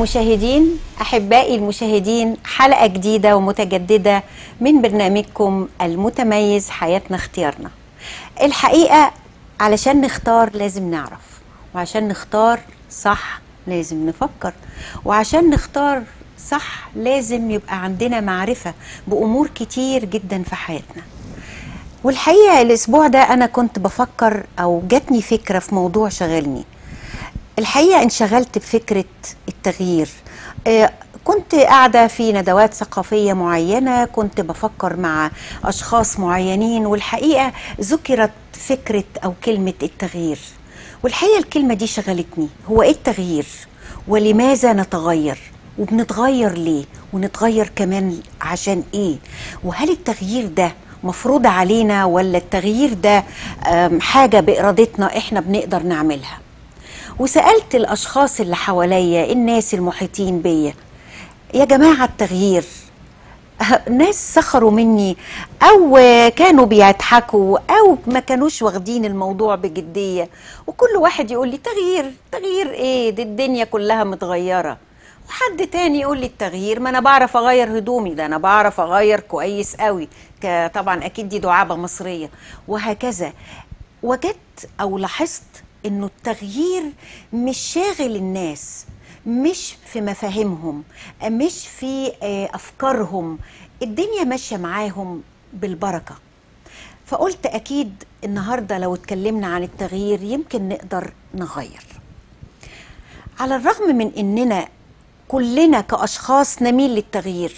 مشاهدين أحبائي المشاهدين، حلقة جديدة ومتجددة من برنامجكم المتميز حياتنا اختيارنا. الحقيقة علشان نختار لازم نعرف، وعشان نختار صح لازم نفكر، وعشان نختار صح لازم يبقى عندنا معرفة بأمور كتير جدا في حياتنا. والحقيقة الأسبوع ده أنا كنت بفكر أو جاتني فكرة في موضوع شغلني. الحقيقة انشغلت بفكرة التغيير. كنت قاعدة في ندوات ثقافية معينة، كنت بفكر مع أشخاص معينين، والحقيقة ذكرت فكرة أو كلمة التغيير. والحقيقة الكلمة دي شغلتني. هو إيه التغيير؟ ولماذا نتغير؟ وبنتغير ليه؟ ونتغير كمان عشان إيه؟ وهل التغيير ده مفروض علينا، ولا التغيير ده حاجة بإرادتنا إحنا بنقدر نعملها؟ وسألت الأشخاص اللي حواليا، الناس المحيطين بيا، يا جماعة التغيير. ناس سخروا مني أو كانوا بيضحكوا أو ما كانوش واخدين الموضوع بجدية، وكل واحد يقول لي تغيير إيه؟ دي الدنيا كلها متغيرة. وحد تاني يقول لي التغيير، ما أنا بعرف أغير هدومي، ده أنا بعرف أغير كويس قوي، طبعا أكيد دي دعابة مصرية. وهكذا وجدت أو لاحظت إنه التغيير مش شاغل الناس، مش في مفاهيمهم، مش في أفكارهم، الدنيا ماشية معاهم بالبركة. فقلت أكيد النهاردة لو اتكلمنا عن التغيير يمكن نقدر نغير. على الرغم من إننا كلنا كأشخاص نميل للتغيير.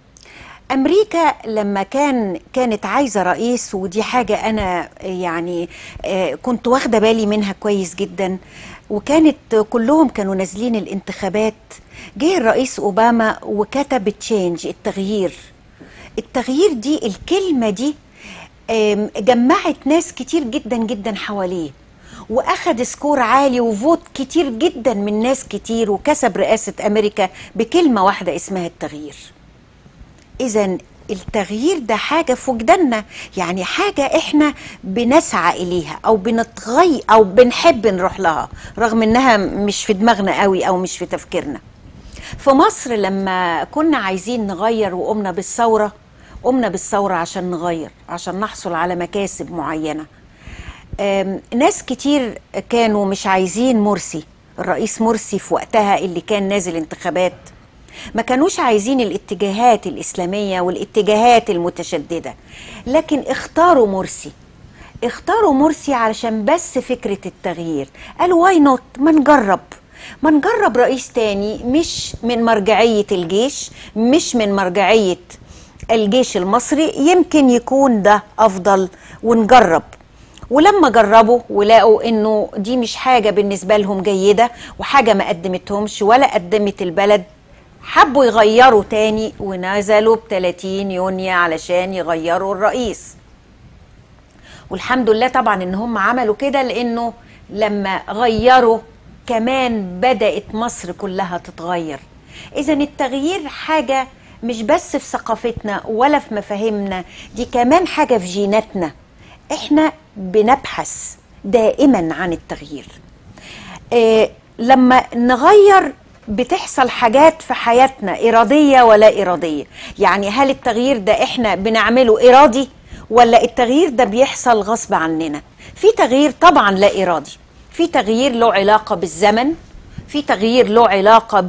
أمريكا لما كانت عايزة رئيس، ودي حاجة أنا يعني كنت واخدة بالي منها كويس جدا، وكانت كلهم كانوا نازلين الانتخابات، جه الرئيس أوباما وكتب تشينج، التغيير دي الكلمة دي جمعت ناس كتير جدا جدا حواليه، وأخد سكور عالي وفوت كتير جدا من ناس كتير، وكسب رئاسة أمريكا بكلمة واحدة اسمها التغيير. إذن التغيير ده حاجة في وجداننا، يعني حاجة إحنا بنسعى إليها أو بنتغير أو بنحب نروح لها، رغم إنها مش في دماغنا قوي أو مش في تفكيرنا. في مصر لما كنا عايزين نغير وقمنا بالثورة عشان نغير، عشان نحصل على مكاسب معينة. ناس كتير كانوا مش عايزين مرسي، الرئيس مرسي في وقتها اللي كان نازل انتخابات، ما كانوش عايزين الاتجاهات الإسلامية والاتجاهات المتشددة، لكن اختاروا مرسي علشان بس فكرة التغيير. قالوا واي نوت، ما نجرب رئيس تاني، مش من مرجعية الجيش، مش من مرجعية الجيش المصري، يمكن يكون ده أفضل ونجرب. ولما جربوا ولقوا انه دي مش حاجة بالنسبة لهم جيدة، وحاجة ما قدمتهمش ولا قدمت البلد، حبوا يغيروا تاني ونزلوا ب30 يونيو علشان يغيروا الرئيس. والحمد لله طبعا ان هم عملوا كده، لانه لما غيروا كمان بدأت مصر كلها تتغير. اذن التغيير حاجة مش بس في ثقافتنا ولا في مفاهيمنا، دي كمان حاجة في جيناتنا، احنا بنبحث دائما عن التغيير. لما نغير بتحصل حاجات في حياتنا إرادية ولا إرادية. يعني هل التغيير ده إحنا بنعمله إرادي، ولا التغيير ده بيحصل غصب عننا؟ في تغيير طبعا لا إرادي، في تغيير له علاقة بالزمن، في تغيير له علاقة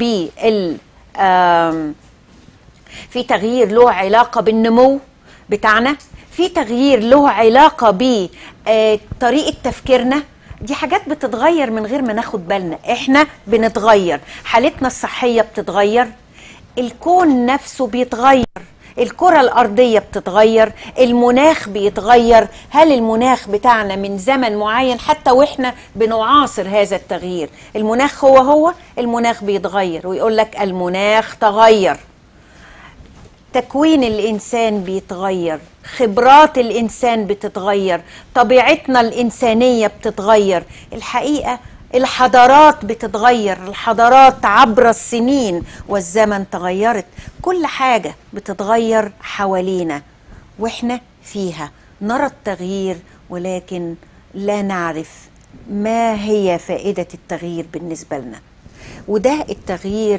في تغيير له علاقة بالنمو بتاعنا، في تغيير له علاقة بطريقة تفكيرنا. دي حاجات بتتغير من غير ما ناخد بالنا، احنا بنتغير، حالتنا الصحية بتتغير، الكون نفسه بيتغير، الكرة الأرضية بتتغير، المناخ بيتغير. هل المناخ بتاعنا من زمن معين حتى وإحنا بنعاصر هذا التغيير؟ المناخ هو المناخ بيتغير، ويقول لك المناخ تغير. تكوين الإنسان بيتغير، خبرات الإنسان بتتغير، طبيعتنا الإنسانية بتتغير. الحقيقة الحضارات بتتغير، الحضارات عبر السنين والزمن تغيرت، كل حاجة بتتغير حوالينا، وإحنا فيها نرى التغيير، ولكن لا نعرف ما هي فائدة التغيير بالنسبة لنا. وده التغيير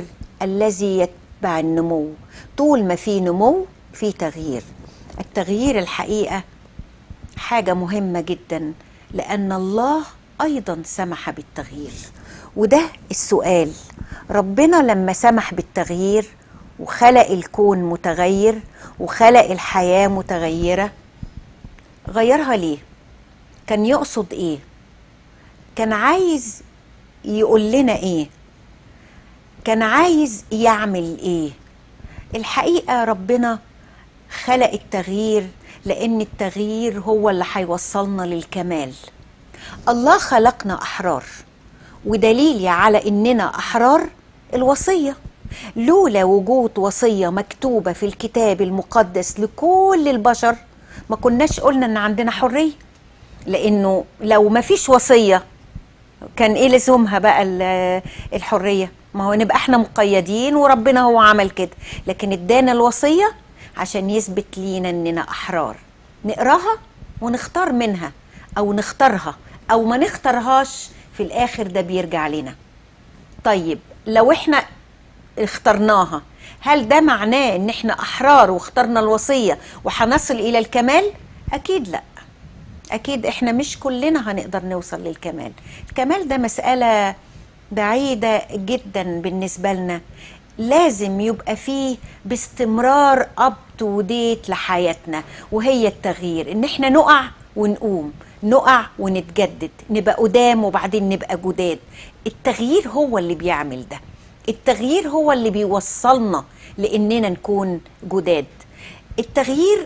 الذي يتبع النمو. طول ما في نمو في تغيير. التغيير الحقيقة حاجة مهمة جدا، لأن الله أيضا سمح بالتغيير. وده السؤال، ربنا لما سمح بالتغيير وخلق الكون متغير وخلق الحياة متغيرة، غيرها ليه؟ كان يقصد ايه؟ كان عايز يقول لنا ايه؟ كان عايز يعمل ايه؟ الحقيقة ربنا خلق التغيير لأن التغيير هو اللي هيوصلنا للكمال. الله خلقنا أحرار، ودليل على إننا أحرار الوصية. لولا وجود وصية مكتوبة في الكتاب المقدس لكل البشر ما كناش قلنا إن عندنا حرية، لأنه لو ما فيش وصية كان إيه لزومها بقى الحرية؟ ما هو نبقى احنا مقيدين، وربنا هو عمل كده، لكن ادانا الوصية عشان يثبت لينا إننا أحرار نقراها ونختار منها، أو نختارها أو ما نختارهاش، في الآخر ده بيرجع لنا. طيب لو احنا اخترناها، هل ده معناه ان احنا احرار واخترنا الوصية وهنصل الى الكمال؟ اكيد لا. اكيد احنا مش كلنا هنقدر نوصل للكمال. الكمال ده مسألة بعيدة جدا بالنسبة لنا، لازم يبقى فيه باستمرار up to date لحياتنا، وهي التغيير، ان احنا نقع ونقوم، نقع ونتجدد، نبقى قدام وبعدين نبقى جداد. التغيير هو اللي بيعمل ده، التغيير هو اللي بيوصلنا لاننا نكون جداد. التغيير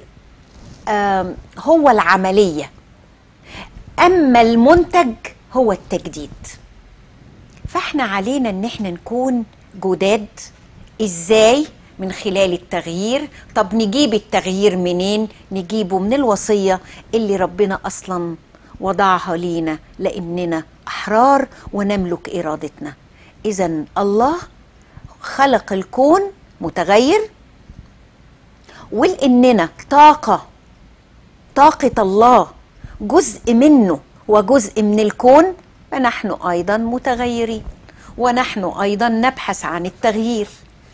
هو العملية، اما المنتج هو التجديد. فاحنا علينا ان احنا نكون جداد. ازاي؟ من خلال التغيير. طب نجيب التغيير منين؟ نجيبه من الوصية اللي ربنا اصلا وضعها لينا، لاننا احرار ونملك ارادتنا. اذا الله خلق الكون متغير، ولاننا طاقة الله جزء منه وجزء من الكون، فنحن ايضا متغيرين، ونحن ايضا نبحث عن التغيير.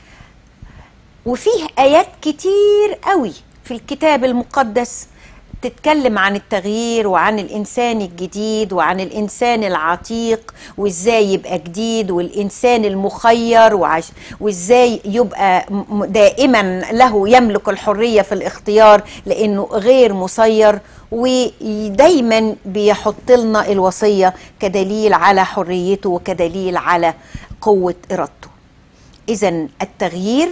وفيه ايات كتير قوي في الكتاب المقدس تتكلم عن التغيير وعن الإنسان الجديد وعن الإنسان العتيق، وإزاي يبقى جديد، والإنسان المخير، وإزاي يبقى دائما له يملك الحرية في الاختيار لأنه غير مسير. ودايما بيحط لنا الوصية كدليل على حريته وكدليل على قوة إرادته. إذن التغيير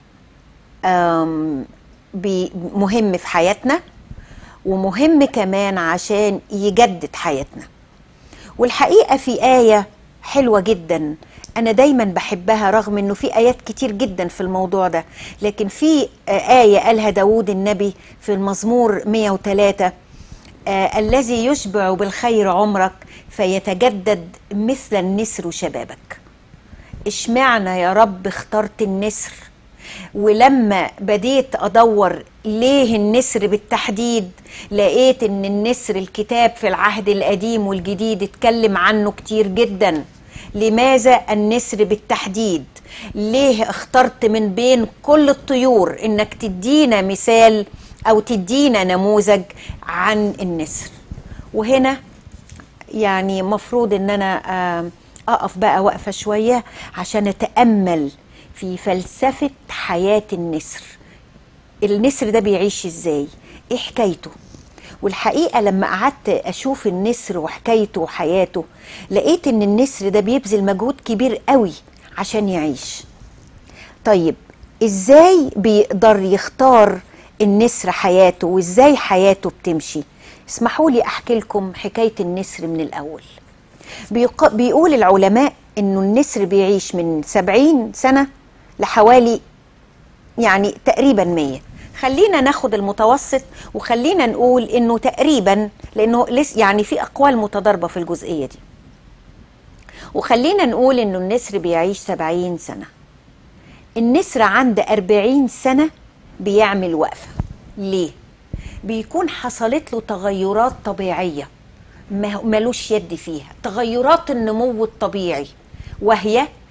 مهم في حياتنا، ومهم كمان عشان يجدد حياتنا. والحقيقة في آية حلوة جدا أنا دايما بحبها، رغم أنه في آيات كتير جدا في الموضوع ده، لكن في آية قالها داود النبي في المزمور 103: الذي يشبع بالخير عمرك فيتجدد مثل النسر شبابك. اشمعنى يا رب اخترت النسر؟ ولما بديت أدور ليه النسر بالتحديد، لقيت ان النسر الكتاب في العهد القديم والجديد اتكلم عنه كتير جدا. لماذا النسر بالتحديد؟ ليه اخترت من بين كل الطيور انك تدينا مثال او تدينا نموذج عن النسر؟ وهنا يعني مفروض ان انا اقف بقى وقفة شوية عشان اتأمل في فلسفة حياة النسر. النسر ده بيعيش ازاي؟ ايه حكايته؟ والحقيقة لما قعدت اشوف النسر وحكايته وحياته، لقيت ان النسر ده بيبذل مجهود كبير قوي عشان يعيش. طيب ازاي بيقدر يختار النسر حياته، وازاي حياته بتمشي؟ اسمحوا لي احكي لكم حكاية النسر من الاول. بيقول العلماء انه النسر بيعيش من 70 سنة لحوالي يعني تقريبا 100. خلينا ناخد المتوسط، وخلينا نقول انه تقريبا، لانه يعني في اقوال متضاربة في الجزئية دي، وخلينا نقول انه النسر بيعيش 70 سنة. النسر عند 40 سنة بيعمل وقفة. ليه؟ بيكون حصلت له تغيرات طبيعية ملوش يد فيها، تغيرات النمو الطبيعي، وهي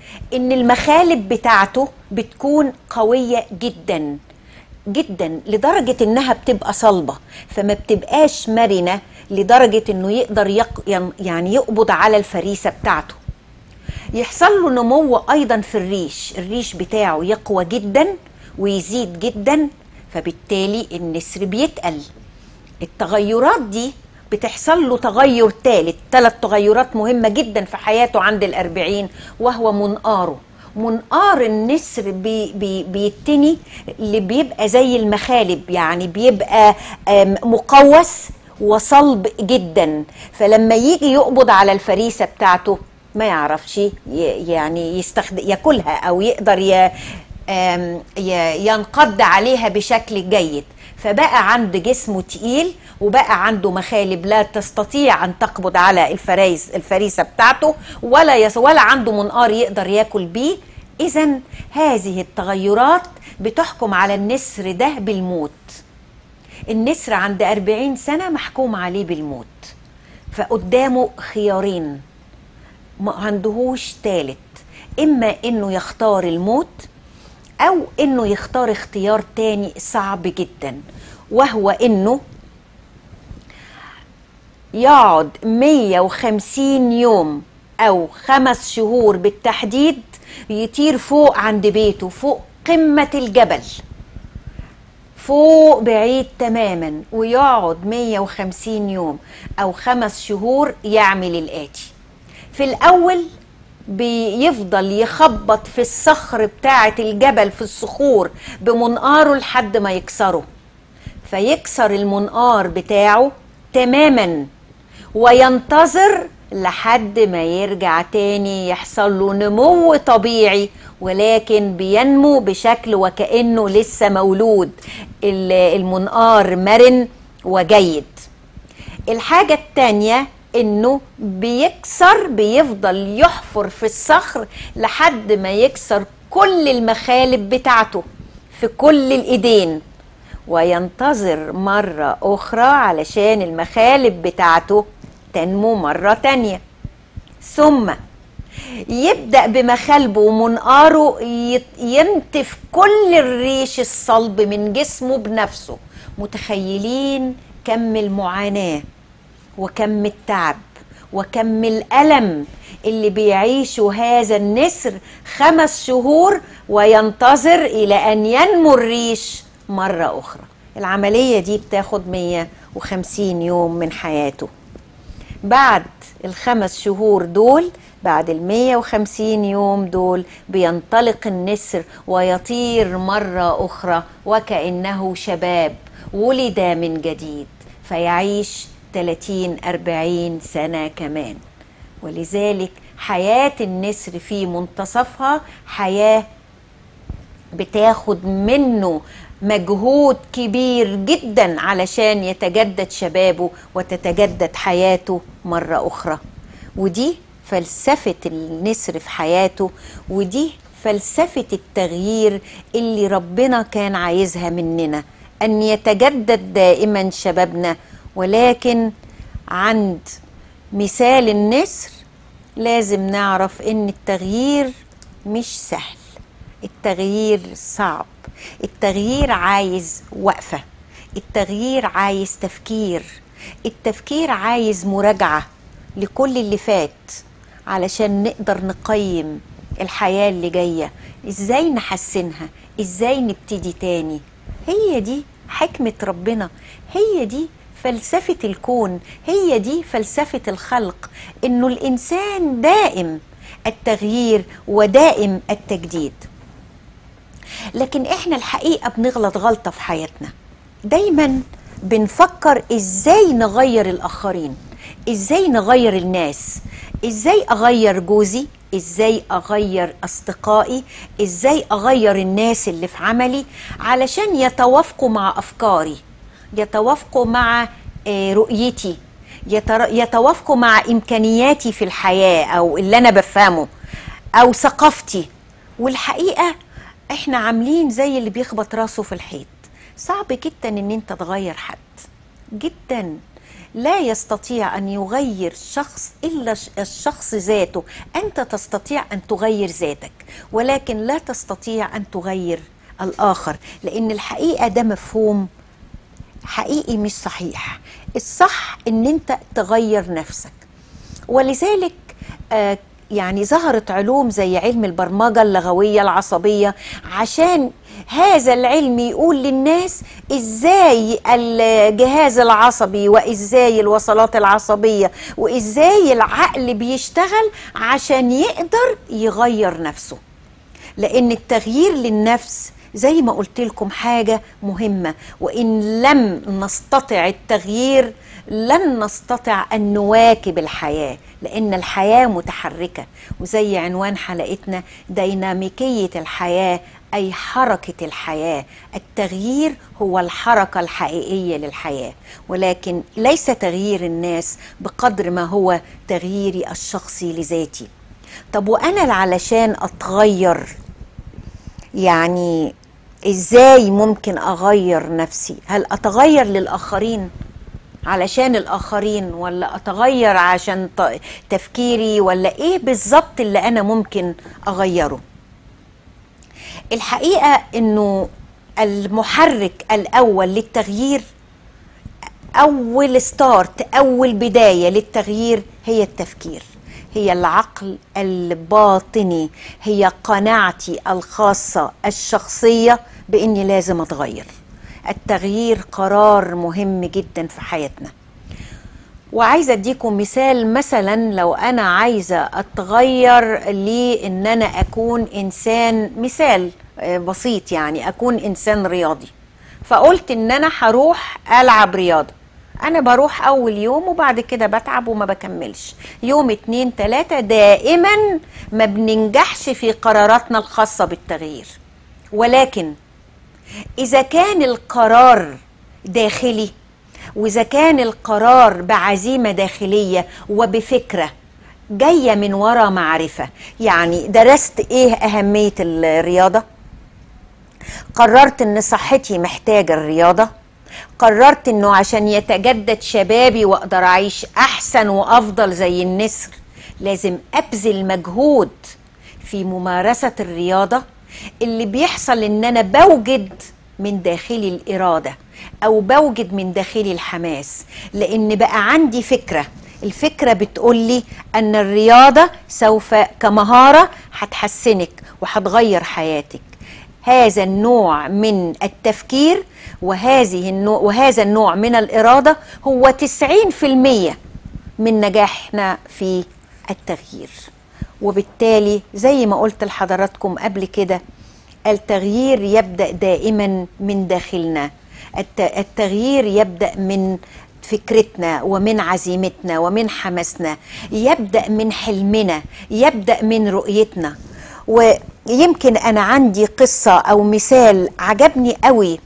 ان المخالب بتاعته بتكون قوية جدا جدا لدرجة انها بتبقى صلبة، فما بتبقاش مرنة لدرجة انه يقدر يعني يقبض على الفريسة بتاعته. يحصل له نمو ايضا في الريش بتاعه يقوى جدا ويزيد جدا، فبالتالي النسر بيتقل. التغيرات دي بتحصل له تغير ثلاث تغيرات مهمة جدا في حياته عند 40، وهو منقاره. منقار النسر بيتني اللي بيبقى زي المخالب، يعني بيبقى مقوس وصلب جدا، فلما يجي يقبض على الفريسة بتاعته ما يعرفش يعني ياكلها او يقدر ينقض عليها بشكل جيد، فبقى عنده جسمه تقيل وبقى عنده مخالب لا تستطيع ان تقبض على الفريسة بتاعته، ولا عنده منقار يقدر ياكل بيه. اذا هذه التغيرات بتحكم على النسر ده بالموت. النسر عند 40 سنة محكوم عليه بالموت، فقدامه خيارين، ما عندهوش تالت، اما انه يختار الموت او انه يختار اختيار تاني صعب جدا، وهو انه يقعد 150 يوم او 5 شهور بالتحديد يطير فوق عند بيته، فوق قمة الجبل، فوق بعيد تماما، ويقعد 150 يوم او 5 شهور يعمل الآتي. في الأول بيفضل يخبط في الصخر بتاعة الجبل، في الصخور بمنقاره لحد ما يكسره، فيكسر المنقار بتاعه تماما وينتظر لحد ما يرجع تاني يحصل له نمو طبيعي، ولكن بينمو بشكل وكأنه لسه مولود، المنقار مرن وجيد. الحاجة التانية انه بيفضل يحفر في الصخر لحد ما يكسر كل المخالب بتاعته في كل الايدين، وينتظر مرة اخرى علشان المخالب بتاعته تنمو مرة تانية، ثم يبدأ بمخالبه ومنقاره ينتف كل الريش الصلب من جسمه بنفسه. متخيلين كم المعاناة وكم التعب وكم الألم اللي بيعيشه هذا النسر 5 شهور وينتظر إلى أن ينمو الريش مرة أخرى. العملية دي بتاخد 150 يوم من حياته. بعد ال5 شهور دول، بعد 150 يوم دول، بينطلق النسر ويطير مرة أخرى وكأنه شباب ولد من جديد، فيعيش 30-40 سنة كمان. ولذلك حياة النسر في منتصفها حياة بتاخد منه مجهود كبير جدا علشان يتجدد شبابه وتتجدد حياته مرة أخرى. ودي فلسفة النسر في حياته، ودي فلسفة التغيير اللي ربنا كان عايزها مننا، أن يتجدد دائما شبابنا. ولكن عند مثال النسر لازم نعرف ان التغيير مش سهل، التغيير صعب، التغيير عايز وقفة، التغيير عايز تفكير، التفكير عايز مراجعة لكل اللي فات علشان نقدر نقيم الحياة اللي جاية، ازاي نحسنها، ازاي نبتدي تاني. هي دي حكمة ربنا، هي دي فلسفة الكون، هي دي فلسفة الخلق، انه الانسان دائم التغيير ودائم التجديد. لكن احنا الحقيقة بنغلط غلطة في حياتنا، دايما بنفكر ازاي نغير الاخرين، ازاي نغير الناس، ازاي اغير جوزي، ازاي اغير اصدقائي، ازاي اغير الناس اللي في عملي علشان يتوافقوا مع افكاري، يتوافقوا مع رؤيتي، يتوافقوا مع إمكانياتي في الحياة أو اللي أنا بفهمه أو ثقافتي. والحقيقة إحنا عاملين زي اللي بيخبط راسه في الحيط. صعب جدا إن أنت تغير حد، جدا. لا يستطيع أن يغير شخص إلا الشخص ذاته. أنت تستطيع أن تغير ذاتك، ولكن لا تستطيع أن تغير الآخر، لأن الحقيقة ده مفهوم حقيقي مش صحيح. الصح أن أنت تغير نفسك. ولذلك يعني ظهرت علوم زي علم البرمجة اللغوية العصبية، عشان هذا العلم يقول للناس ازاي الجهاز العصبي وازاي الوصلات العصبية وازاي العقل بيشتغل عشان يقدر يغير نفسه. لان التغيير للنفس زي ما قلت لكم حاجة مهمة، وإن لم نستطع التغيير لن نستطيع أن نواكب الحياة، لأن الحياة متحركة، وزي عنوان حلقتنا ديناميكية الحياة، أي حركة الحياة. التغيير هو الحركة الحقيقية للحياة، ولكن ليس تغيير الناس بقدر ما هو تغييري الشخصي لذاتي. طب وأنا علشان أتغير، يعني إزاي ممكن أغير نفسي؟ هل أتغير للآخرين علشان الآخرين، ولا أتغير عشان تفكيري، ولا إيه بالظبط اللي أنا ممكن أغيره؟ الحقيقة إنه المحرك الأول للتغيير، أول ستارت، أول بداية للتغيير هي التفكير، هي العقل الباطني، هي قناعتي الخاصة الشخصية بإني لازم أتغير. التغيير قرار مهم جدا في حياتنا. وعايزة أديكم مثال. مثلا لو أنا عايزة أتغير لأن أنا أكون إنسان، مثال بسيط يعني، أكون إنسان رياضي، فقلت إن أنا هروح ألعب رياضة. أنا بروح أول يوم وبعد كده بتعب وما بكملش، يوم 2 3 دائما ما بننجحش في قراراتنا الخاصة بالتغيير. ولكن إذا كان القرار داخلي، وإذا كان القرار بعزيمة داخلية وبفكرة جاية من وراء معرفة، يعني درست إيه أهمية الرياضة، قررت إن صحتي محتاجة الرياضة، قررت إنه عشان يتجدد شبابي وأقدر أعيش أحسن وأفضل زي النسر لازم أبذل مجهود في ممارسة الرياضة. اللي بيحصل إن أنا بوجد من داخلي الإرادة، أو بوجد من داخلي الحماس، لأن بقى عندي فكرة. الفكرة بتقولي أن الرياضة سوف كمهارة هتحسنك وهتغير حياتك. هذا النوع من التفكير وهذا النوع من الإرادة هو 90% من نجاحنا في التغيير. وبالتالي زي ما قلت لحضراتكم قبل كده، التغيير يبدأ دائما من داخلنا. التغيير يبدأ من فكرتنا ومن عزيمتنا ومن حماسنا، يبدأ من حلمنا، يبدأ من رؤيتنا. ويمكن أنا عندي قصة أو مثال عجبني قوي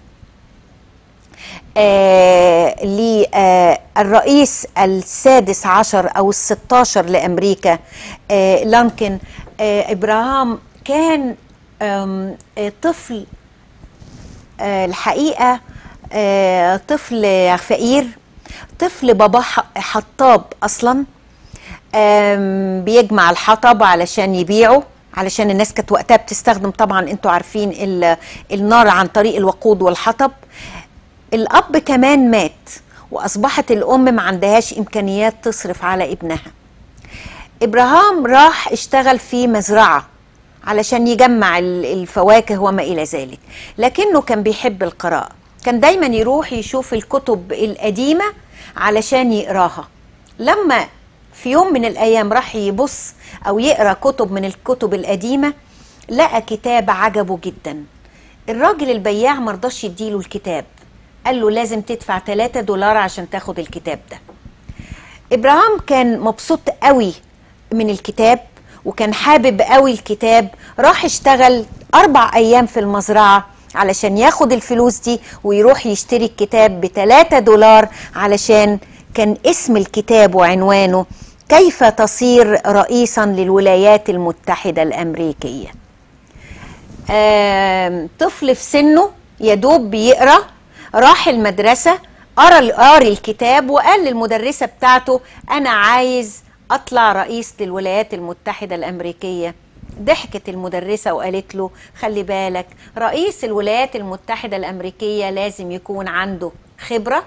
للرئيس السادس عشر أو ال16 لأمريكا، لينكولن. إبراهام كان طفل، الحقيقة طفل فقير، طفل باباه حطاب أصلا، بيجمع الحطب علشان يبيعه، علشان الناس كانت وقتها بتستخدم، طبعا انتوا عارفين النار عن طريق الوقود والحطب. الأب كمان مات، وأصبحت الأم ما عندهاش إمكانيات تصرف على ابنها. إبراهام راح اشتغل في مزرعة علشان يجمع الفواكه وما إلى ذلك، لكنه كان بيحب القراءة، كان دايما يروح يشوف الكتب القديمة علشان يقراها. لما في يوم من الأيام راح يبص أو يقرأ كتب من الكتب القديمة، لقى كتاب عجبه جدا. الراجل البياع مرضاش يديله الكتاب، قال له لازم تدفع $3 عشان تاخد الكتاب ده. إبراهام كان مبسوط قوي من الكتاب وكان حابب قوي الكتاب، راح اشتغل 4 أيام في المزرعة علشان ياخد الفلوس دي ويروح يشتري الكتاب $3، علشان كان اسم الكتاب وعنوانه كيف تصير رئيسا للولايات المتحدة الأمريكية. طفل في سنه يدوب بيقرأ، راح المدرسة، قرا الكتاب وقال للمدرسة بتاعته أنا عايز أطلع رئيس للولايات المتحدة الأمريكية. ضحكت المدرسة وقالت له خلي بالك، رئيس الولايات المتحدة الأمريكية لازم يكون عنده خبرة،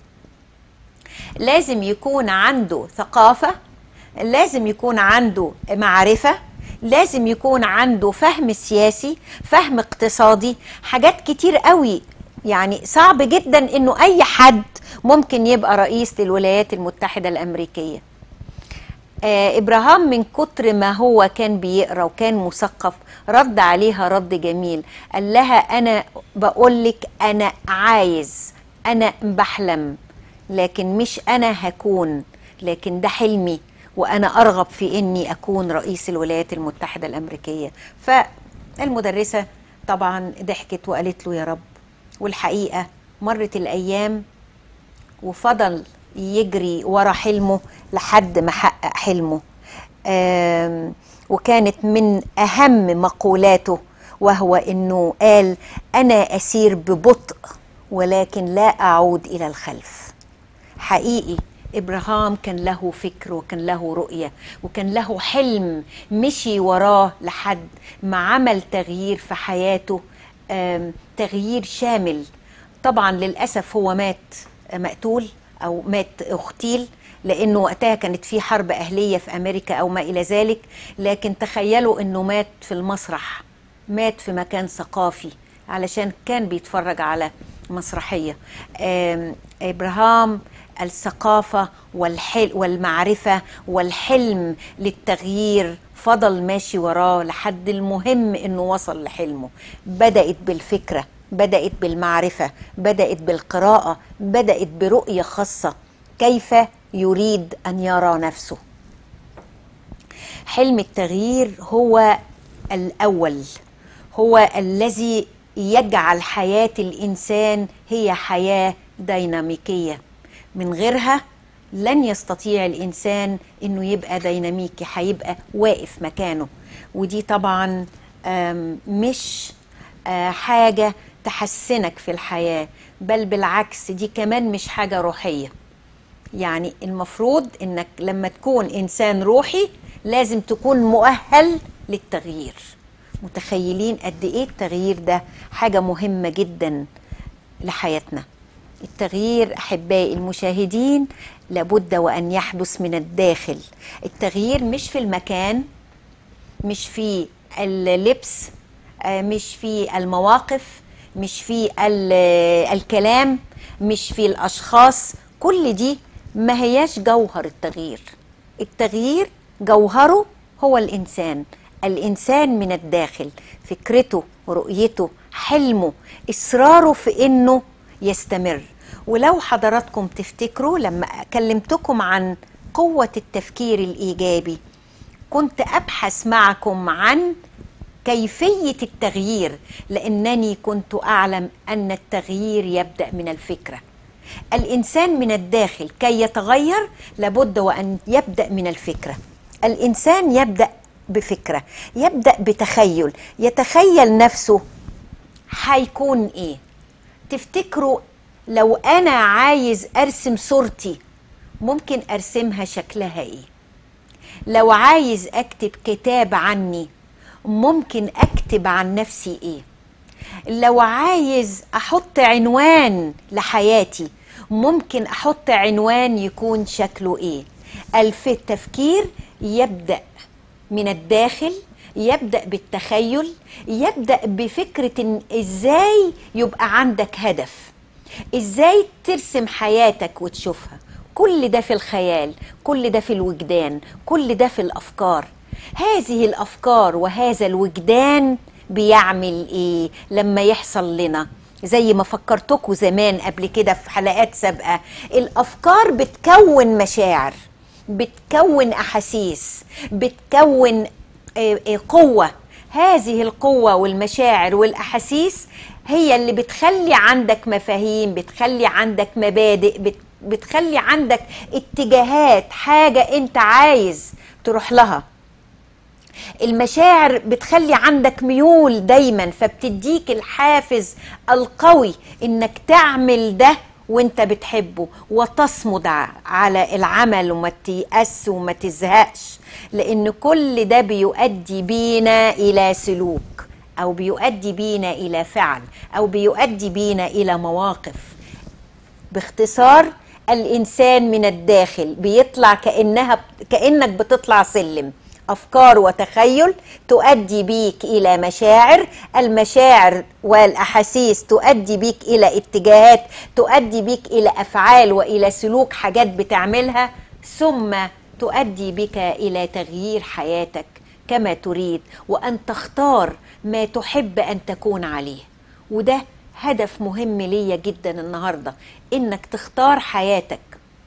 لازم يكون عنده ثقافة، لازم يكون عنده معرفة، لازم يكون عنده فهم سياسي، فهم اقتصادي، حاجات كتير قوي. يعني صعب جدا انه اي حد ممكن يبقى رئيس للولايات المتحدة الامريكية. ابراهام من كتر ما هو كان بيقرأ وكان مثقف رد عليها رد جميل، قال لها انا بقولك انا عايز، انا بحلم، لكن مش انا هكون، لكن ده حلمي، وانا ارغب في اني اكون رئيس الولايات المتحدة الامريكية. فالمدرسة طبعا ضحكت وقالت له يا رب. والحقيقة مرت الايام وفضل يجري ورا حلمه لحد ما حقق حلمه. وكانت من أهم مقولاته وهو أنه قال أنا أسير ببطء ولكن لا أعود إلى الخلف. حقيقي إبراهام كان له فكر وكان له رؤية وكان له حلم مشي وراه لحد ما عمل تغيير في حياته، تغيير شامل. طبعا للأسف هو مات مقتول أو مات اغتيل، لأنه وقتها كانت في حرب أهلية في أمريكا أو ما إلى ذلك. لكن تخيلوا أنه مات في المسرح، مات في مكان ثقافي علشان كان بيتفرج على مسرحية. إبراهام الثقافة والمعرفة والحلم للتغيير فضل ماشي وراه لحد المهم أنه وصل لحلمه. بدأت بالفكرة، بدأت بالمعرفة، بدأت بالقراءة، بدأت برؤية خاصة كيف يريد أن يرى نفسه. حلم التغيير هو الأول، هو الذي يجعل حياة الإنسان هي حياة ديناميكية. من غيرها لن يستطيع الإنسان أنه يبقى ديناميكي، هيبقى واقف مكانه. ودي طبعا مش حاجة تحسنك في الحياة، بل بالعكس دي كمان مش حاجة روحية. يعني المفروض انك لما تكون انسان روحي لازم تكون مؤهل للتغيير. متخيلين قد ايه التغيير ده حاجة مهمة جدا لحياتنا؟ التغيير احبائي المشاهدين لابد وان يحدث من الداخل. التغيير مش في المكان، مش في اللبس، مش في المواقف، مش في الكلام، مش في الاشخاص. كل دي ما هياش جوهر التغيير. التغيير جوهره هو الإنسان من الداخل، فكرته، رؤيته، حلمه، إصراره في إنه يستمر. ولو حضراتكم تفتكروا لما كلمتكم عن قوة التفكير الإيجابي كنت أبحث معكم عن كيفية التغيير، لأنني كنت أعلم أن التغيير يبدأ من الفكرة. الإنسان من الداخل كي يتغير لابد وأن يبدأ من الفكرة. الإنسان يبدأ بفكرة، يبدأ بتخيل، يتخيل نفسه هيكون إيه. تفتكروا لو أنا عايز أرسم صورتي ممكن أرسمها شكلها إيه؟ لو عايز أكتب كتاب عني ممكن أكتب عن نفسي إيه؟ لو عايز أحط عنوان لحياتي ممكن أحط عنوان يكون شكله إيه؟ التفكير يبدأ من الداخل، يبدأ بالتخيل، يبدأ بفكرة إن إزاي يبقى عندك هدف، إزاي ترسم حياتك وتشوفها. كل ده في الخيال، كل ده في الوجدان، كل ده في الأفكار. هذه الأفكار وهذا الوجدان بيعمل إيه لما يحصل لنا؟ زي ما فكرتكم زمان قبل كده في حلقات سابقة، الأفكار بتكون مشاعر، بتكون أحاسيس، بتكون قوة. هذه القوة والمشاعر والأحاسيس هي اللي بتخلي عندك مفاهيم، بتخلي عندك مبادئ، بتخلي عندك اتجاهات، حاجة انت عايز تروح لها. المشاعر بتخلي عندك ميول دايما، فبتديك الحافز القوي انك تعمل ده وانت بتحبه وتصمد على العمل وما تيأس وما تزهقش، لأن كل ده بيؤدي بينا إلى سلوك، أو بيؤدي بينا إلى فعل، أو بيؤدي بينا إلى مواقف. باختصار، الإنسان من الداخل بيطلع كأنك بتطلع سلم، أفكار وتخيل تؤدي بيك إلى مشاعر، المشاعر والأحاسيس تؤدي بيك إلى اتجاهات، تؤدي بيك إلى أفعال وإلى سلوك، حاجات بتعملها، ثم تؤدي بك إلى تغيير حياتك كما تريد، وأن تختار ما تحب أن تكون عليه. وده هدف مهم ليا جدا النهاردة، إنك تختار حياتك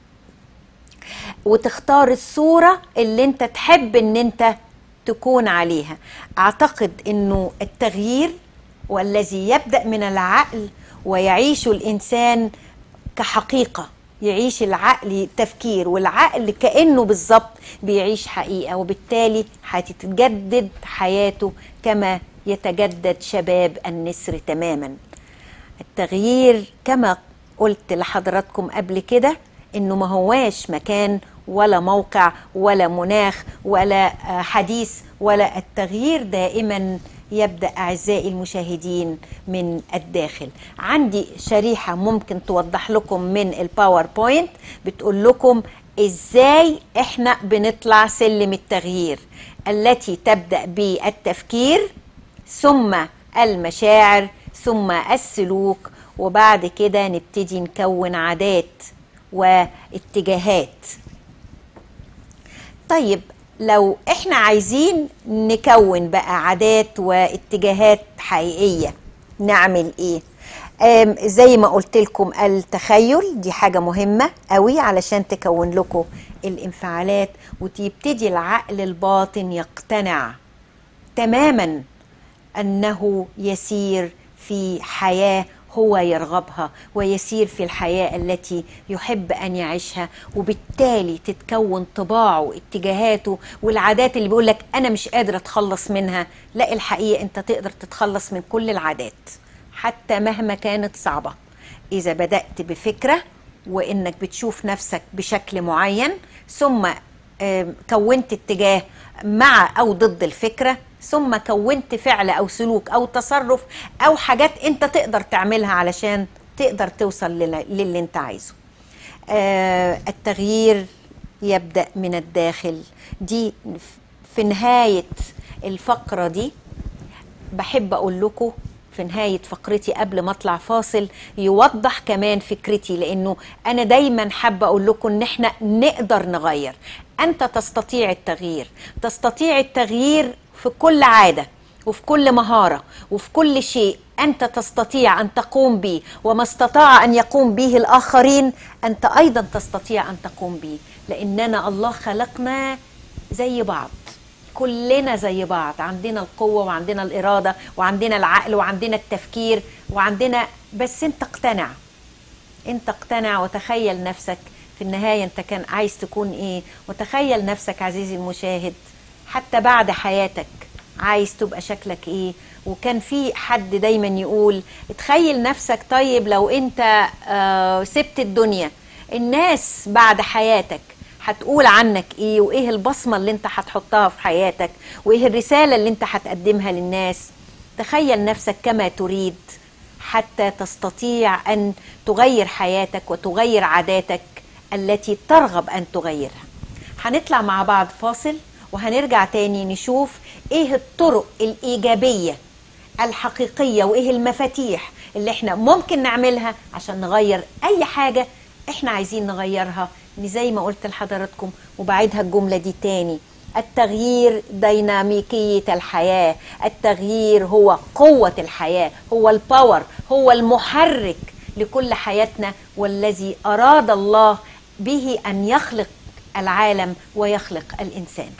وتختار الصورة اللي انت تحب ان انت تكون عليها. اعتقد انه التغيير والذي يبدأ من العقل ويعيش الانسان كحقيقة، يعيش العقل تفكير، والعقل كأنه بالظبط بيعيش حقيقة، وبالتالي هتتجدد حياته كما يتجدد شباب النسر تماما. التغيير كما قلت لحضراتكم قبل كده انه ما هواش مكان ولا موقع ولا مناخ ولا حديث، ولا التغيير دائما يبدأ أعزائي المشاهدين من الداخل. عندي شريحة ممكن توضح لكم من الباوربوينت بتقول لكم ازاي احنا بنطلع سلم التغيير، التي تبدأ بالتفكير ثم المشاعر ثم السلوك، وبعد كده نبتدي نكون عادات واتجاهات. طيب لو احنا عايزين نكون بقى عادات واتجاهات حقيقية نعمل ايه؟ زي ما قلت لكم التخيل دي حاجة مهمة قوي علشان تكون لكم الانفعالات، وتبتدي العقل الباطن يقتنع تماما أنه يسير في حياة هو يرغبها، ويسير في الحياة التي يحب أن يعيشها، وبالتالي تتكون طباعه واتجاهاته والعادات اللي بيقولك أنا مش قادر أتخلص منها. لا، الحقيقة أنت تقدر تتخلص من كل العادات حتى مهما كانت صعبة، إذا بدأت بفكرة وإنك بتشوف نفسك بشكل معين، ثم كونت اتجاه مع أو ضد الفكرة، ثم كونت فعل أو سلوك أو تصرف أو حاجات أنت تقدر تعملها علشان تقدر توصل للي أنت عايزه. التغيير يبدأ من الداخل. دي في نهاية الفقرة دي بحب أقول لكم في نهاية فقرتي قبل ما اطلع فاصل يوضح كمان فكرتي، لأنه أنا دايما حابة أقول لكم إن احنا نقدر نغير. أنت تستطيع التغيير، تستطيع التغيير في كل عادة وفي كل مهارة وفي كل شيء أنت تستطيع أن تقوم به، وما استطاع أن يقوم به الآخرين أنت أيضا تستطيع أن تقوم به، لأننا الله خلقنا زي بعض، كلنا زي بعض، عندنا القوة وعندنا الإرادة وعندنا العقل وعندنا التفكير وعندنا، بس انت اقتنع، انت اقتنع وتخيل نفسك في النهاية انت كان عايز تكون ايه، وتخيل نفسك عزيزي المشاهد حتى بعد حياتك عايز تبقى شكلك ايه. وكان في حد دايما يقول تخيل نفسك طيب لو انت سبت الدنيا، الناس بعد حياتك هتقول عنك ايه، وايه البصمة اللي انت هتحطها في حياتك، وايه الرسالة اللي انت هتقدمها للناس. تخيل نفسك كما تريد حتى تستطيع ان تغير حياتك وتغير عاداتك التي ترغب ان تغيرها. هنطلع مع بعض فاصل وهنرجع تاني نشوف ايه الطرق الايجابية الحقيقية وايه المفاتيح اللي احنا ممكن نعملها عشان نغير اي حاجة احنا عايزين نغيرها. زي ما قلت لحضراتكم وبعيدها الجملة دي تاني، التغيير ديناميكية الحياة، التغيير هو قوة الحياة، هو الباور، هو المحرك لكل حياتنا، والذي أراد الله به أن يخلق العالم ويخلق الإنسان.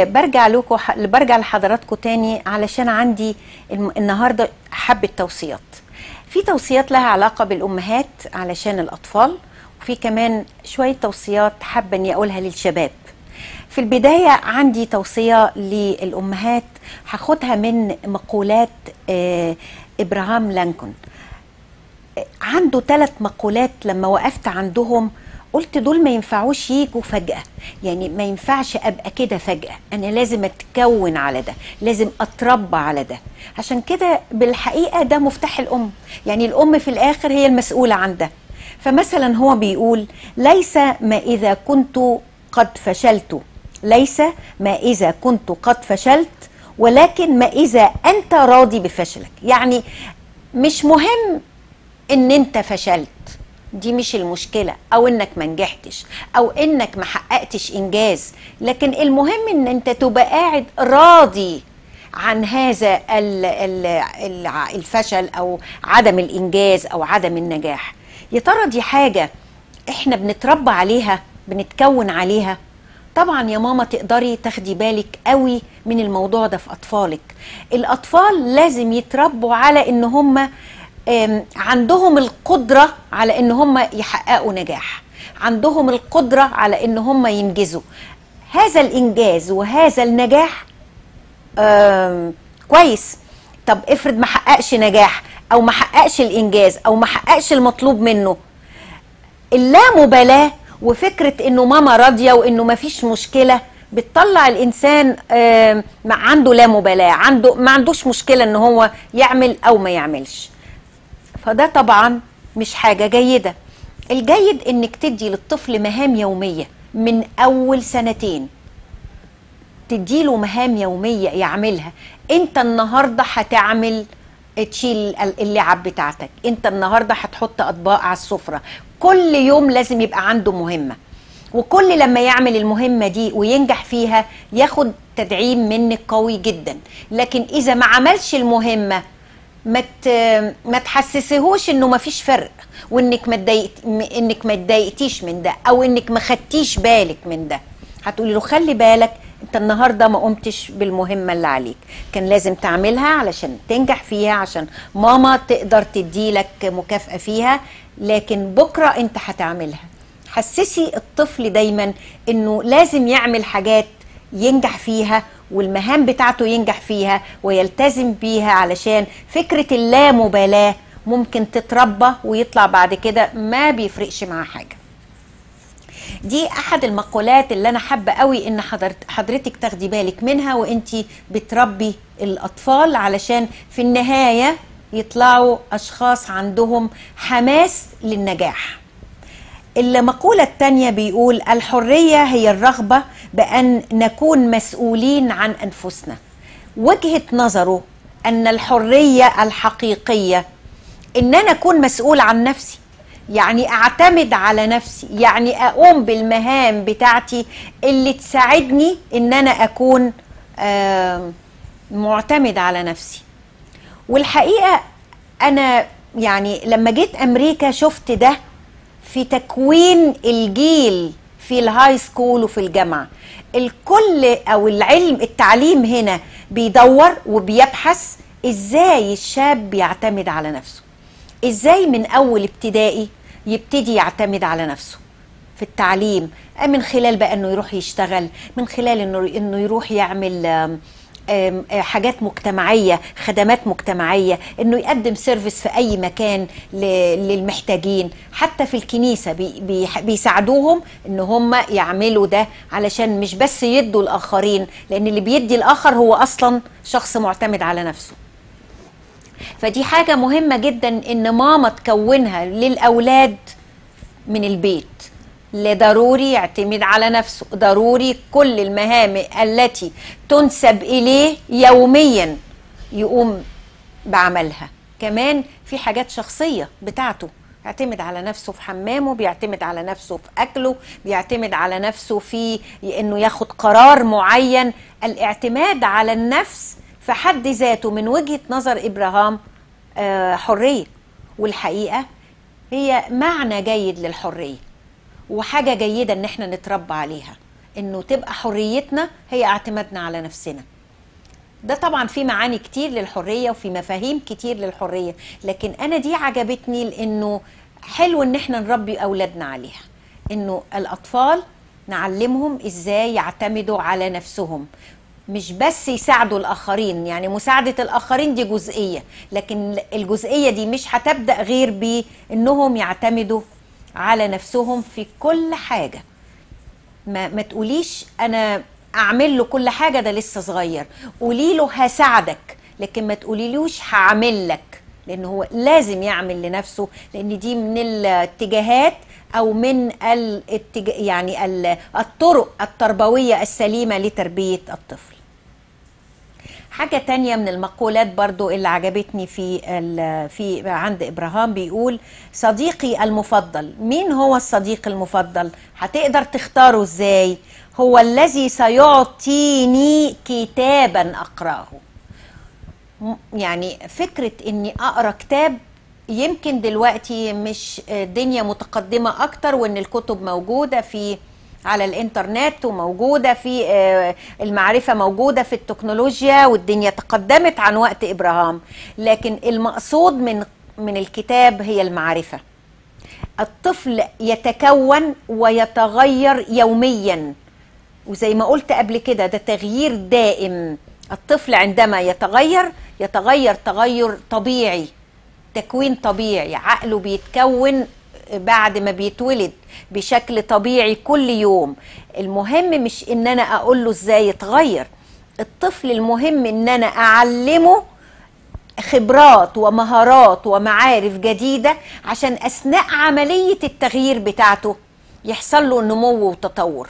وبرجع لحضراتكم تاني علشان عندي النهاردة حبة توصيات. في توصيات لها علاقة بالأمهات علشان الأطفال، وفي كمان شوية توصيات حابة أني أقولها للشباب. في البداية عندي توصية للأمهات هاخدها من مقولات إبراهام لينكولن. عنده 3 مقولات لما وقفت عندهم قلت دول ما ينفعوش يجوا فجأة. يعني ما ينفعش أبقى كده فجأة، أنا لازم أتكون على ده، لازم أتربى على ده. عشان كده بالحقيقة ده مفتاح الأم، يعني الأم في الآخر هي المسؤولة عن ده. فمثلا هو بيقول ليس ما إذا كنت قد فشلت، ليس ما إذا كنت قد فشلت، ولكن ما إذا أنت راضي بفشلك. يعني مش مهم ان انت فشلت، دي مش المشكلة، او انك ما نجحتش، او انك ما حققتش انجاز، لكن المهم ان انت تبقى قاعد راضي عن هذا الفشل او عدم الانجاز او عدم النجاح. يا ترى دي حاجة احنا بنتربى عليها، بنتكون عليها؟ طبعا يا ماما تقدري تاخدي بالك قوي من الموضوع ده في اطفالك. الاطفال لازم يتربوا على ان هم عندهم القدرة على ان هم يحققوا نجاح، عندهم القدرة على ان هم ينجزوا. هذا الانجاز وهذا النجاح كويس. طب افرض ما حققش نجاح او ما حققش الانجاز او ما حققش المطلوب منه، اللامبالاة وفكرة انه ماما راضية وانه ما فيش مشكلة بتطلع الانسان عنده لا مبالاة، ما عندوش مشكلة ان هو يعمل او ما يعملش. فده طبعا مش حاجة جيدة. الجيد انك تدي للطفل مهام يومية من اول 2 سنين، تديله مهام يومية يعملها. انت النهاردة هتعمل تشيل اللعب بتاعتك، انت النهاردة هتحط اطباق على السفرة. كل يوم لازم يبقى عنده مهمة، وكل لما يعمل المهمة دي وينجح فيها ياخد تدعيم منك قوي جدا. لكن اذا ما عملش المهمة ما تحسسهوش انه ما فيش فرق، وانك ما اتضايقتيش من ده، او انك ما خدتيش بالك من ده. هتقولي له خلي بالك انت النهارده ما قمتش بالمهمه اللي عليك، كان لازم تعملها علشان تنجح فيها، عشان ماما تقدر تديلك مكافأة فيها، لكن بكره انت هتعملها. حسسي الطفل دايما انه لازم يعمل حاجات ينجح فيها، والمهام بتاعته ينجح فيها ويلتزم بيها، علشان فكرة اللامبالاة ممكن تتربى ويطلع بعد كده ما بيفرقش معاه حاجة. دي احد المقولات اللي انا حابة قوي ان حضرتك تاخدي بالك منها وانتي بتربي الاطفال، علشان في النهاية يطلعوا اشخاص عندهم حماس للنجاح. المقولة الثانية بيقول الحرية هي الرغبة بأن نكون مسؤولين عن أنفسنا. وجهة نظره أن الحرية الحقيقية إن أنا أكون مسؤول عن نفسي، يعني أعتمد على نفسي، يعني أقوم بالمهام بتاعتي اللي تساعدني إن أنا أكون معتمد على نفسي. والحقيقة أنا يعني لما جيت أمريكا شفت ده في تكوين الجيل في الهاي سكول وفي الجامعة. الكل او التعليم هنا بيدور وبيبحث ازاي الشاب يعتمد على نفسه، ازاي من اول ابتدائي يبتدي يعتمد على نفسه في التعليم، من خلال بقى انه يروح يشتغل، من خلال انه يروح يعمل حاجات مجتمعية، خدمات مجتمعية، انه يقدم سيرفيس في اي مكان للمحتاجين. حتى في الكنيسة بيساعدوهم ان هم يعملوا ده، علشان مش بس يدوا الاخرين، لان اللي بيدي الاخر هو اصلا شخص معتمد على نفسه. فدي حاجة مهمة جدا ان ماما تكونها للاولاد من البيت. ضروري يعتمد على نفسه، ضروري كل المهام التي تنسب إليه يوميا يقوم بعملها. كمان في حاجات شخصية بتاعته، يعتمد على نفسه في حمامه، بيعتمد على نفسه في أكله، بيعتمد على نفسه في إنه ياخد قرار معين. الاعتماد على النفس في حد ذاته من وجهة نظر إبراهام حرية، والحقيقة هي معنى جيد للحرية، وحاجة جيدة ان احنا نتربى عليها، انه تبقى حريتنا هي اعتمادنا على نفسنا. ده طبعا في معاني كتير للحرية وفي مفاهيم كتير للحرية، لكن انا دي عجبتني لانه حلو ان احنا نربي اولادنا عليها، انه الاطفال نعلمهم ازاي يعتمدوا على نفسهم. مش بس يساعدوا الآخرين، يعني مساعدة الآخرين دي جزئية، لكن الجزئية دي مش هتبدأ غير بأنهم يعتمدوا على نفسهم في كل حاجة. ما تقوليش أنا أعمل له كل حاجة، ده لسه صغير. قولي له هساعدك، لكن ما تقوليلوش هعمل لك، لأن هو لازم يعمل لنفسه، لأن دي من الاتجاهات أو من يعني الطرق التربوية السليمة لتربية الطفل. حاجة تانية من المقولات برضو اللي عجبتني في عند إبراهام، بيقول صديقي المفضل. مين هو الصديق المفضل؟ هتقدر تختاره ازاي؟ هو الذي سيعطيني كتابا أقرأه. يعني فكرة اني اقرأ كتاب، يمكن دلوقتي مش الدنيا متقدمة اكتر، وان الكتب موجودة على الانترنت، وموجودة في المعرفة موجودة في التكنولوجيا، والدنيا تقدمت عن وقت إبراهام، لكن المقصود من الكتاب هي المعرفة. الطفل يتكون ويتغير يوميا، وزي ما قلت قبل كده ده تغيير دائم. الطفل عندما يتغير تغير طبيعي، تكوين طبيعي، عقله بيتكون بعد ما بيتولد بشكل طبيعي كل يوم. المهم مش ان انا اقول له ازاي يتغير الطفل، المهم ان انا اعلمه خبرات ومهارات ومعارف جديدة، عشان اثناء عملية التغيير بتاعته يحصل له نمو وتطور.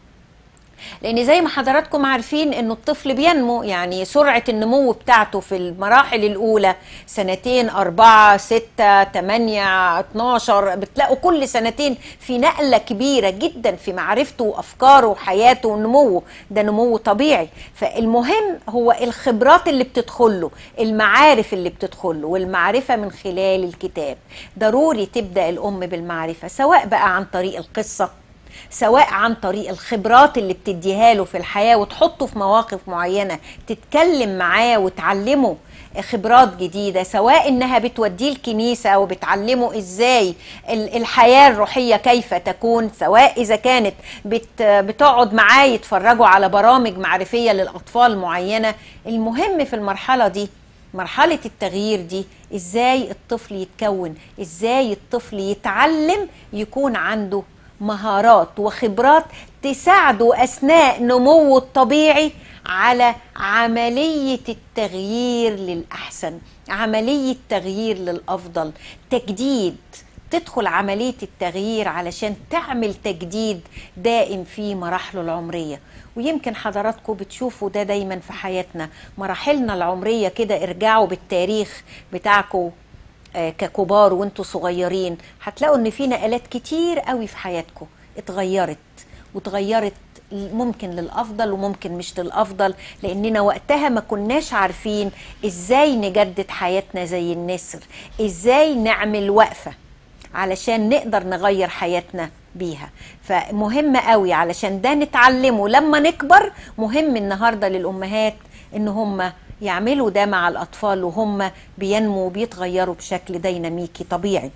لان زي ما حضراتكم عارفين انه الطفل بينمو، يعني سرعة النمو بتاعته في المراحل الاولى 2 4 6 8 12، بتلاقوا كل سنتين في نقلة كبيرة جدا في معرفته وافكاره وحياته ونموه. ده نمو طبيعي. فالمهم هو الخبرات اللي بتدخله، المعارف اللي بتدخله، والمعرفة من خلال الكتاب. ضروري تبدأ الام بالمعرفة، سواء بقى عن طريق القصة، سواء عن طريق الخبرات اللي بتديها له في الحياة وتحطه في مواقف معينة تتكلم معاه وتعلمه خبرات جديدة، سواء انها بتوديه الكنيسة او بتعلمه ازاي الحياة الروحية كيف تكون، سواء اذا كانت بتقعد معاه يتفرجوا على برامج معرفية للأطفال معينة. المهم في المرحلة دي، مرحلة التغيير دي، ازاي الطفل يتكون، ازاي الطفل يتعلم يكون عنده مهارات وخبرات تساعده أثناء نموه الطبيعي على عملية التغيير للأحسن، عملية تغيير للأفضل، تجديد. تدخل عملية التغيير علشان تعمل تجديد دائم في مراحله العمرية. ويمكن حضراتكم بتشوفوا ده دايما في حياتنا، مراحلنا العمرية كده. ارجعوا بالتاريخ بتاعكم ككبار وانتوا صغيرين، هتلاقوا ان في نقلات كتير قوي في حياتكم اتغيرت، وتغيرت ممكن للأفضل وممكن مش للأفضل، لأننا وقتها ما كناش عارفين ازاي نجدد حياتنا زي النسر، ازاي نعمل وقفة علشان نقدر نغير حياتنا بيها. فمهم قوي علشان ده نتعلمه لما نكبر. مهم النهاردة للأمهات ان هم يعملوا ده مع الأطفال وهم بينموا وبيتغيروا بشكل ديناميكي طبيعي.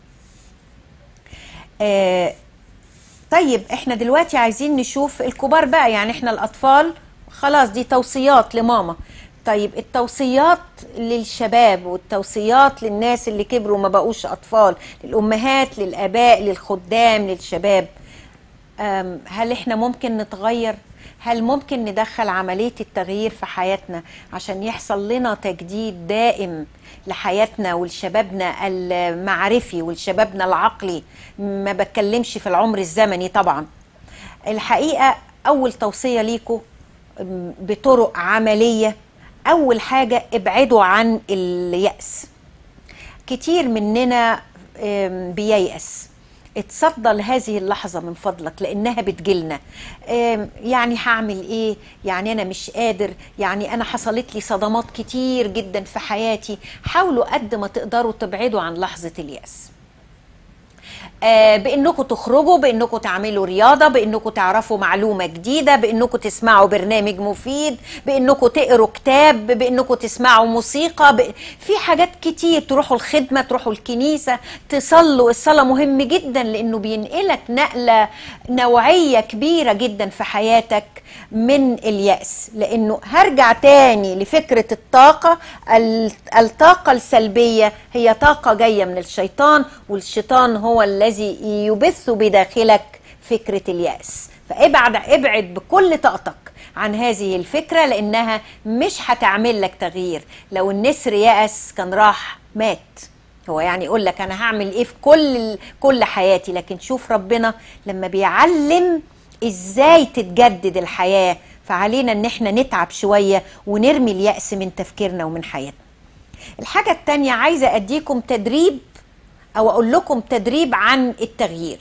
طيب احنا دلوقتي عايزين نشوف الكبار بقى، يعني احنا الأطفال خلاص دي توصيات لماما. طيب التوصيات للشباب والتوصيات للناس اللي كبروا ما بقوش أطفال، للأمهات، للآباء، للخدام، للشباب، هل احنا ممكن نتغير؟ هل ممكن ندخل عملية التغيير في حياتنا عشان يحصل لنا تجديد دائم لحياتنا ولشبابنا المعرفي ولشبابنا العقلي؟ ما بتكلمش في العمر الزمني طبعا. الحقيقة أول توصية ليكم بطرق عملية، أول حاجة ابعدوا عن اليأس. كتير مننا بييأس. اتصدى لهذه اللحظة من فضلك، لأنها بتجيلنا. يعني هعمل ايه؟ يعني أنا مش قادر، يعني أنا حصلت لي صدمات كتير جدا في حياتي. حاولوا قد ما تقدروا تبعدوا عن لحظة اليأس. بانكم تخرجوا، بانكم تعملوا رياضه، بانكم تعرفوا معلومه جديده، بانكم تسمعوا برنامج مفيد، بانكم تقروا كتاب، بانكم تسمعوا موسيقى، في حاجات كتير، تروحوا الخدمه، تروحوا الكنيسه، تصلوا. الصلاه مهم جدا لانه بينقلك نقله نوعيه كبيره جدا في حياتك من اليأس. لانه هرجع تاني لفكره الطاقه. الطاقه السلبيه هي طاقه جايه من الشيطان، والشيطان هو الذي يبث بداخلك فكرة اليأس. ابعد بكل طاقتك عن هذه الفكرة، لأنها مش هتعمل لك تغيير. لو النسر يأس كان راح مات. هو يعني يقول لك أنا هعمل إيه في كل حياتي، لكن شوف ربنا لما بيعلم إزاي تتجدد الحياة، فعلينا إن احنا نتعب شوية ونرمي اليأس من تفكيرنا ومن حياتنا. الحاجة التانية، عايزة أديكم تدريب أو أقول لكم تدريب عن التغيير.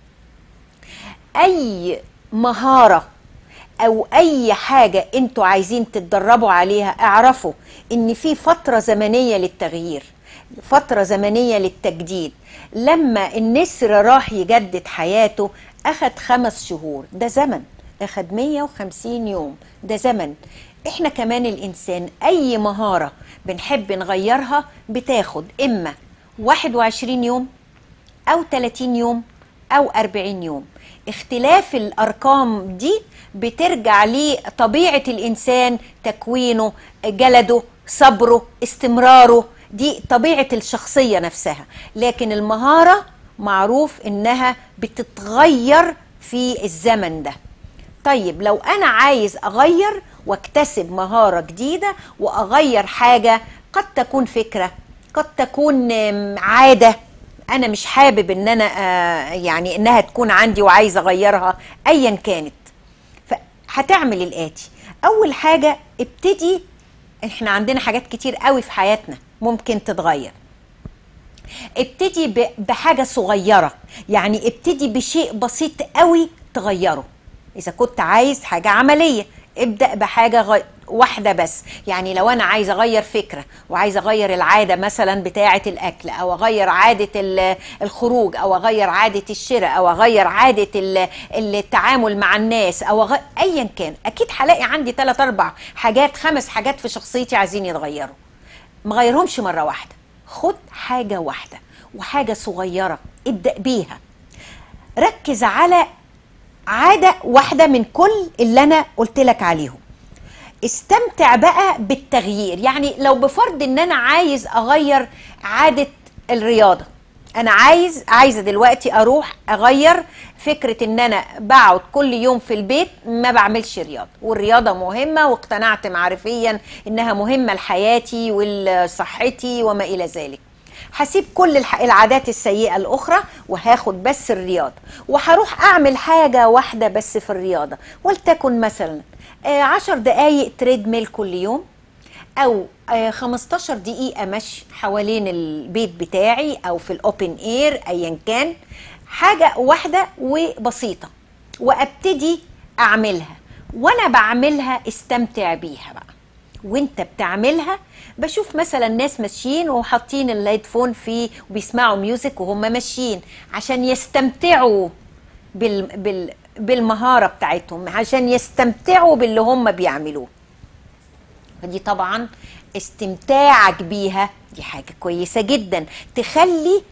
أي مهارة أو أي حاجة أنتوا عايزين تتدربوا عليها، اعرفوا إن في فترة زمنية للتغيير، فترة زمنية للتجديد. لما النسر راح يجدد حياته أخد 5 شهور، ده زمن. أخد 150 يوم، ده زمن. إحنا كمان الإنسان أي مهارة بنحب نغيرها بتاخد إما 21 يوم أو 30 يوم أو 40 يوم. اختلاف الأرقام دي بترجع لطبيعة الإنسان، تكوينه، جلده، صبره، استمراره، دي طبيعة الشخصية نفسها. لكن المهارة معروف إنها بتتغير في الزمن ده. طيب لو أنا عايز أغير واكتسب مهارة جديدة وأغير حاجة، قد تكون فكرة، قد تكون عادة أنا مش حابب إن أنا يعني إنها تكون عندي وعايز أغيرها، أيا كانت، فهتعمل الآتي. أول حاجة، ابتدي. إحنا عندنا حاجات كتير قوي في حياتنا ممكن تتغير. ابتدي بحاجة صغيرة، يعني ابتدي بشيء بسيط قوي تغيره. إذا كنت عايز حاجة عملية، ابدأ بحاجة واحدة بس. يعني لو أنا عايز أغير فكرة وعايز أغير العادة مثلا بتاعة الأكل، أو أغير عادة الخروج، أو أغير عادة الشراء، أو أغير عادة التعامل مع الناس، أو أيا كان، أكيد هلاقي عندي 3 4 حاجات 5 حاجات في شخصيتي عايزين يتغيروا. مغيرهمش مرة واحدة، خد حاجة واحدة وحاجة صغيرة ابدأ بيها. ركز على عادة واحدة من كل اللي أنا قلت لك عليهم. استمتع بقى بالتغيير. يعني لو بفرض ان انا عايز اغير عادة الرياضة، انا عايزة دلوقتي اروح اغير فكرة ان انا بقعد كل يوم في البيت ما بعملش رياضة، والرياضة مهمة واقتنعت معرفيا انها مهمة لحياتي ولصحتي وما الى ذلك. هسيب كل العادات السيئة الأخرى وهاخد بس الرياضة، وهروح أعمل حاجة واحدة بس في الرياضة، ولتكن مثلا 10 دقايق تريد ميل كل يوم، أو 15 دقيقة مشي حوالين البيت بتاعي أو في الأوبن إير، أيا كان. حاجة واحدة وبسيطة وأبتدي أعملها، وأنا بعملها استمتع بيها بقى. وانت بتعملها بشوف مثلا ناس ماشيين وحاطين الهيدفون فيه وبيسمعوا ميوزك وهم ماشيين عشان يستمتعوا بالمهارة بتاعتهم، عشان يستمتعوا باللي هم بيعملوه. فدي طبعا استمتاعك بيها دي حاجة كويسة جدا تخلي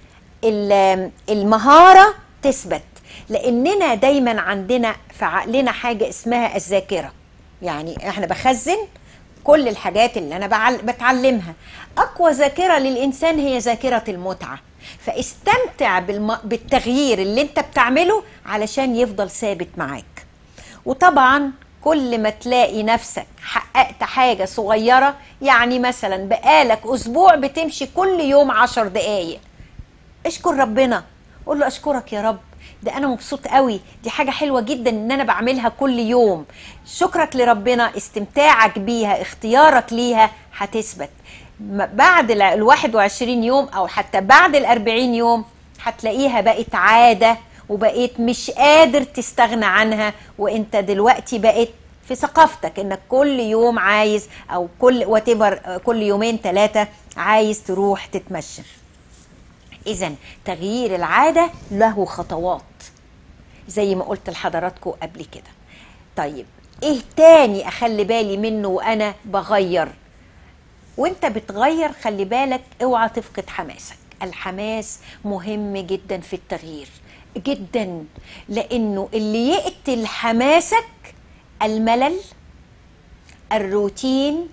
المهارة تثبت. لأننا دايما عندنا في عقلنا حاجة اسمها الذاكرة. يعني احنا بخزن كل الحاجات اللي أنا بتعلمها. أقوى ذاكرة للإنسان هي ذاكرة المتعة. فاستمتع بالتغيير اللي انت بتعمله علشان يفضل ثابت معاك. وطبعا كل ما تلاقي نفسك حققت حاجة صغيرة، يعني مثلا بقالك أسبوع بتمشي كل يوم 10 دقايق، اشكر ربنا، قول له أشكرك يا رب، ده أنا مبسوط قوي، دي حاجة حلوة جدا إن أنا بعملها كل يوم. شكرك لربنا، استمتاعك بيها، اختيارك ليها هتثبت. بعد 21 يوم أو حتى بعد 40 يوم هتلاقيها بقت عادة، وبقيت مش قادر تستغنى عنها. وانت دلوقتي بقيت في ثقافتك انك كل يوم عايز، او كل يومين 3 عايز تروح تتمشى. إذن تغيير العادة له خطوات زي ما قلت لحضراتكم قبل كده. طيب ايه تاني اخلي بالي منه وانا بغير؟ وانت بتغير خلي بالك اوعى تفقد حماسك. الحماس مهم جدا في التغيير جدا، لانه اللي يقتل حماسك الملل، الروتين،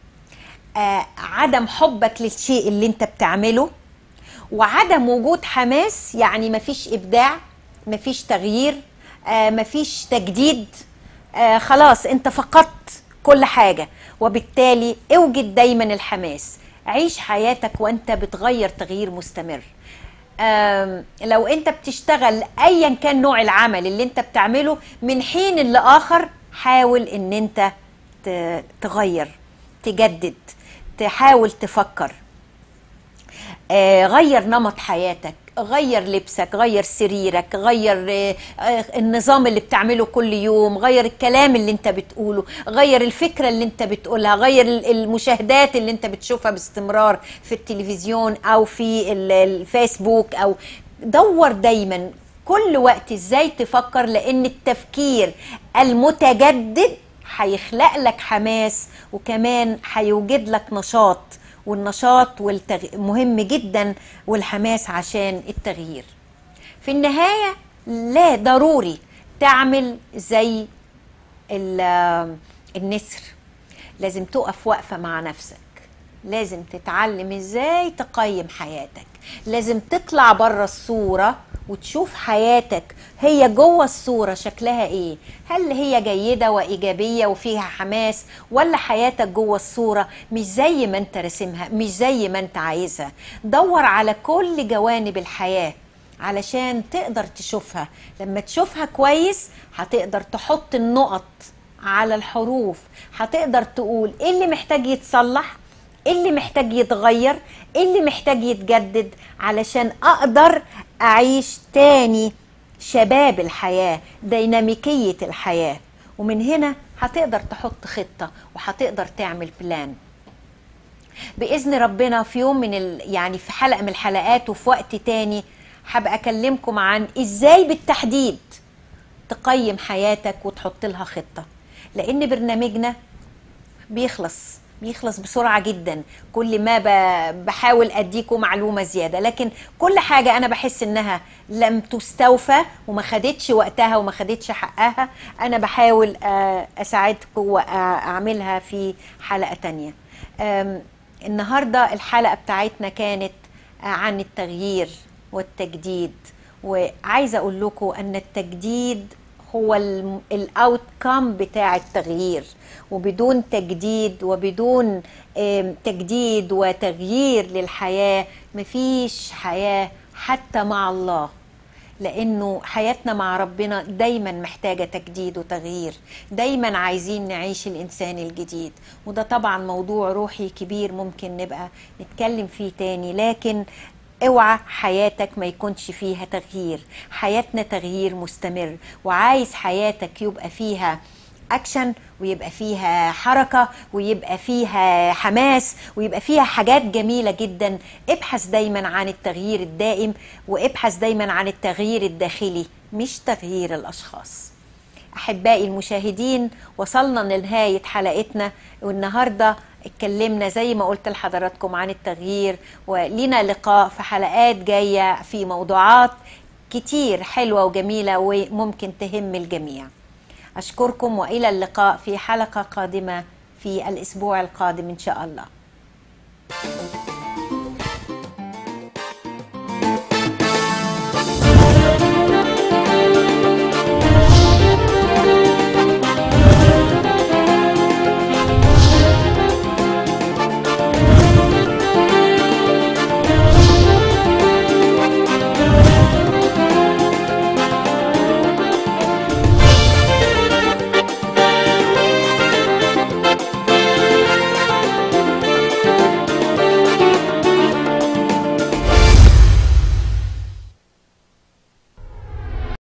عدم حبك للشيء اللي انت بتعمله، وعدم وجود حماس يعني مفيش ابداع، مفيش تغيير، مفيش تجديد. خلاص انت فقدت كل حاجة. وبالتالي اوجد دايما الحماس، عيش حياتك وانت بتغير تغيير مستمر. لو انت بتشتغل ايا كان نوع العمل اللي انت بتعمله، من حين لآخر حاول ان انت تغير، تجدد، تحاول تفكر. غير نمط حياتك، غير لبسك، غير سريرك، غير النظام اللي بتعمله كل يوم، غير الكلام اللي انت بتقوله، غير الفكرة اللي انت بتقولها، غير المشاهدات اللي انت بتشوفها باستمرار في التلفزيون او في الفيسبوك. او دور دايما كل وقت ازاي تفكر، لان التفكير المتجدد هيخلق لك حماس، وكمان هيوجد لك نشاط، والنشاط مهم جدا، والحماس عشان التغيير. في النهاية لا ضروري تعمل زي النسر، لازم تقف وقفة مع نفسك، لازم تتعلم ازاي تقيم حياتك، لازم تطلع بره الصورة وتشوف حياتك هي جوه الصورة شكلها ايه. هل هي جيدة وإيجابية وفيها حماس، ولا حياتك جوه الصورة مش زي ما انت رسمها، مش زي ما انت عايزها؟ دور على كل جوانب الحياة علشان تقدر تشوفها. لما تشوفها كويس هتقدر تحط النقط على الحروف، هتقدر تقول ايه اللي محتاج يتصلح، ايه اللي محتاج يتغير، ايه اللي محتاج يتجدد، علشان اقدر اعيش تاني شباب الحياة، ديناميكية الحياة. ومن هنا هتقدر تحط خطة وهتقدر تعمل بلان بإذن ربنا. في يوم يعني في حلقة من الحلقات وفي وقت تاني هبقى اكلمكم عن ازاي بالتحديد تقيم حياتك وتحط لها خطة، لان برنامجنا بيخلص بسرعة جدا. كل ما بحاول أديكم معلومة زيادة، لكن كل حاجة أنا بحس إنها لم تستوفى وما خدتش وقتها وما خدتش حقها، أنا بحاول أساعدكم وأعملها في حلقة تانية. النهاردة الحلقة بتاعتنا كانت عن التغيير والتجديد، وعايزة أقول لكم أن التجديد هو الاوتكم بتاع التغيير، وبدون تجديد وبدون تجديد وتغيير للحياة مفيش حياة حتى مع الله، لأنه حياتنا مع ربنا دايما محتاجة تجديد وتغيير. دايما عايزين نعيش الإنسان الجديد، وده طبعا موضوع روحي كبير ممكن نبقى نتكلم فيه تاني. لكن اوعى حياتك ما يكونش فيها تغيير. حياتنا تغيير مستمر، وعايز حياتك يبقى فيها اكشن، ويبقى فيها حركة، ويبقى فيها حماس، ويبقى فيها حاجات جميلة جدا. ابحث دايما عن التغيير الدائم، وابحث دايما عن التغيير الداخلي مش تغيير الاشخاص. أحبائي المشاهدين، وصلنا لنهاية حلقتنا، والنهاردة اتكلمنا زي ما قلت لحضراتكم عن التغيير، ولينا لقاء في حلقات جاية في موضوعات كتير حلوة وجميلة وممكن تهم الجميع. أشكركم، وإلى اللقاء في حلقة قادمة في الأسبوع القادم إن شاء الله.